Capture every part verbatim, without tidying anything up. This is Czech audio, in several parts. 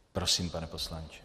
Prosím, pane poslanče.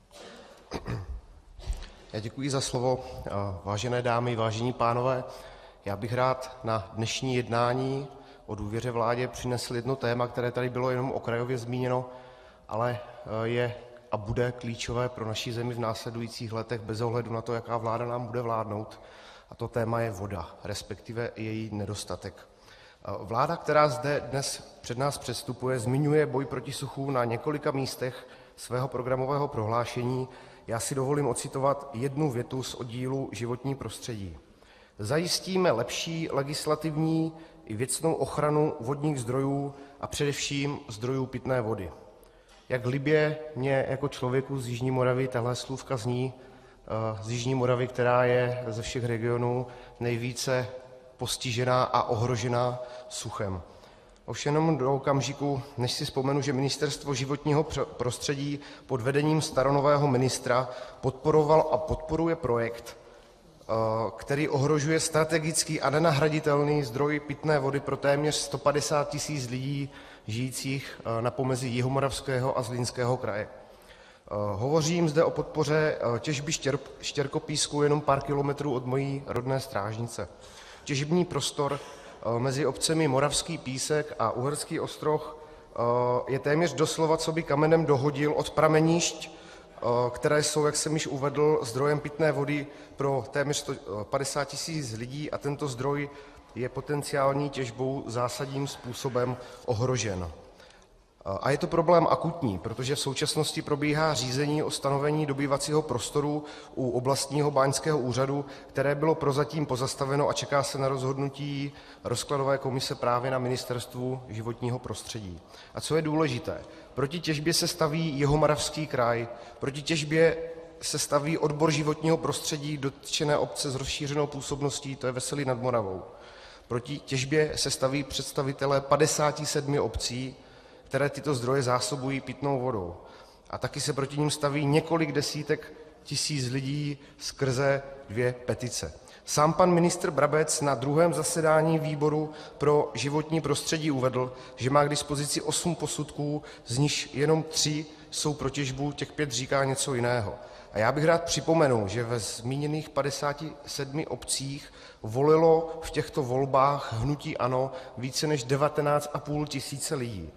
Já děkuji za slovo. Vážené dámy, vážení pánové, já bych rád na dnešní jednání o důvěře vládě přinesl jedno téma, které tady bylo jenom okrajově zmíněno, ale je a bude klíčové pro naši zemi v následujících letech bez ohledu na to, jaká vláda nám bude vládnout. A to téma je voda, respektive její nedostatek. Vláda, která zde dnes před nás předstupuje, zmiňuje boj proti suchu na několika místech svého programového prohlášení. Já si dovolím ocitovat jednu větu z oddílu Životní prostředí. Zajistíme lepší legislativní i věcnou ochranu vodních zdrojů a především zdrojů pitné vody. Jak libě mě jako člověku z Jižní Moravy tahle slůvka zní, z Jižní Moravy, která je ze všech regionů nejvíce postižená a ohrožená suchem. Ovšem jenom do okamžiku, než si vzpomenu, že Ministerstvo životního prostředí pod vedením staronového ministra podporoval a podporuje projekt, který ohrožuje strategický a nenahraditelný zdroj pitné vody pro téměř sto padesát tisíc lidí žijících na pomezí Jihomoravského a Zlínského kraje. Hovořím zde o podpoře těžby štěrkopísku jenom pár kilometrů od mojí rodné Strážnice. Těžební prostor mezi obcemi Moravský Písek a Uherský Ostroh je téměř doslova coby kamenem dohodil od pramenišť, které jsou, jak jsem již uvedl, zdrojem pitné vody pro téměř sto padesát tisíc lidí a tento zdroj je potenciální těžbou zásadním způsobem ohrožen. A je to problém akutní, protože v současnosti probíhá řízení o stanovení dobývacího prostoru u oblastního báňského úřadu, které bylo prozatím pozastaveno a čeká se na rozhodnutí rozkladové komise právě na Ministerstvu životního prostředí. A co je důležité, proti těžbě se staví Jihomoravský kraj, proti těžbě se staví odbor životního prostředí dotčené obce s rozšířenou působností, to je Veselí nad Moravou. Proti těžbě se staví představitelé padesáti sedmi obcí, které tyto zdroje zásobují pitnou vodou. A taky se proti nim staví několik desítek tisíc lidí skrze dvě petice. Sám pan ministr Brabec na druhém zasedání výboru pro životní prostředí uvedl, že má k dispozici osm posudků, z nichž jenom tři jsou pro těžbu, těch pět říká něco jiného. A já bych rád připomenul, že ve zmíněných padesáti sedmi obcích volilo v těchto volbách hnutí ANO více než devatenáct a půl tisíce lidí.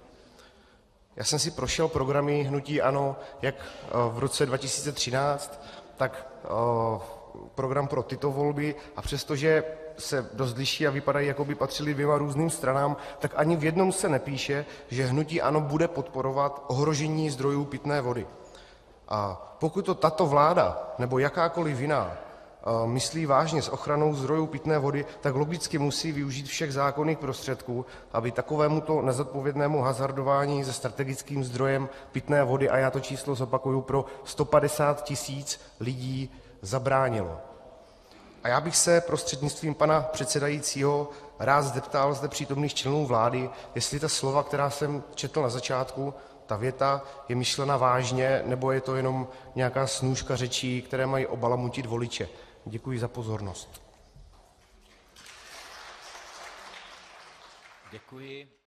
Já jsem si prošel programy hnutí ANO jak v roce dva tisíce třináct, tak program pro tyto volby, a přestože se dost liší a vypadají, jako by patřili dvěma různým stranám, tak ani v jednom se nepíše, že hnutí ANO bude podporovat ohrožení zdrojů pitné vody. A pokud to tato vláda nebo jakákoliv jiná myslí vážně s ochranou zdrojů pitné vody, tak logicky musí využít všech zákonných prostředků, aby takovémuto nezodpovědnému hazardování se strategickým zdrojem pitné vody, a já to číslo zopakuju, pro sto padesát tisíc lidí zabránilo. A já bych se prostřednictvím pana předsedajícího rád zeptal zde přítomných členů vlády, jestli ta slova, která jsem četl na začátku, ta věta je myšlena vážně, nebo je to jenom nějaká snůška řečí, které mají obalamutit voliče. Děkuji za pozornost. Děkuji.